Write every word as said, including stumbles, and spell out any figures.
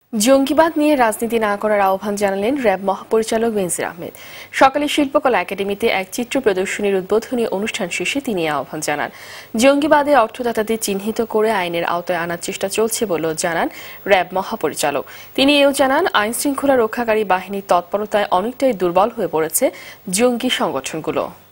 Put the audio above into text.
জঙ্গিবাদ নিয়ে রাজনীতি না করার আহ্বান জানালেন র্যাব মহাপরিচালক বেনজির আহমেদ। সকালে শিল্পকলা একাডেমিতে এক চিত্র প্রদর্শনীর উদ্বোধনী অনুষ্ঠান শেষে তিনি আহ্বান জানান। জঙ্গিবাদে অর্থদাতাদের চিহ্নিত করে আইনের আওতায় আনার চেষ্টা চলছে বলেও জানান র্যাব মহাপরিচালক। তিনি এও জানান, আইন শৃঙ্খলা রক্ষাকারী বাহিনীর তৎপরতায় অনেকটাই দুর্বল হয়ে পড়েছে জঙ্গি সংগঠনগুলো।